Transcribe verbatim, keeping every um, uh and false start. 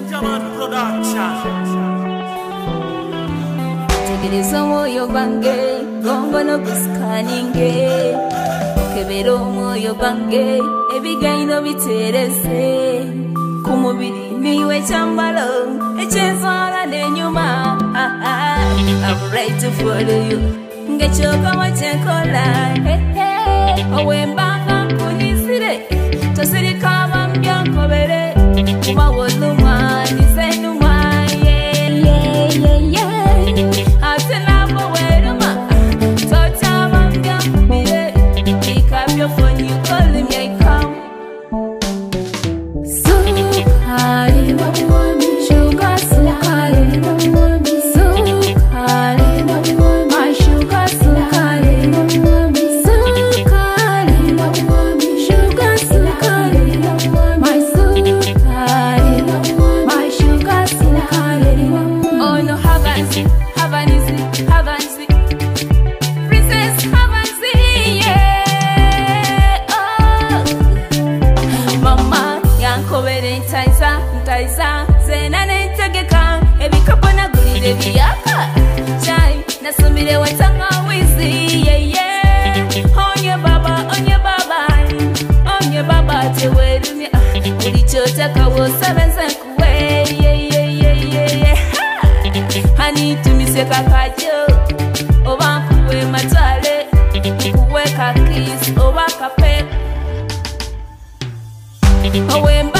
Ninjaman Production. Take it some yo bange, gongo no kuskaninge. Kebero mo yo bange, ebigayi no biterese. Kumubiri niwe chambalo, echenzala nenyuma. I'm ready to follow you. Ngechoka wachekola, hey hey. Owembanga kunisire, tosiri kama mbyanko bere. Uma woluma, nisenuma, yeah yeah yeah yeah. Atenabo weruma, tota mbyanko bere. Pick up your phone, you call him, yeah come. Sukari mami, sugar sukari mami, sukari my sugar sukari mami, sukari mami, sugar sukari my sukari my sugar sukari. Oh no, haven't haven't haven't princess haven't yeah. Oh mama yanko bere ntaiza ntaiza zena nentegeka ebikapona gulide biyaka chai nasumire watanga wizi yeah yeah. Onye baba onye baba onye baba tewerumya ulichotaka wosabenza kuwe yeah yeah yeah yeah yeah. Hani tumiseka kajo oba kuwe matwale kuwe kakis oba kape owe